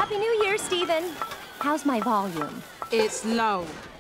Happy New Year, Steven. How's my volume? It's low.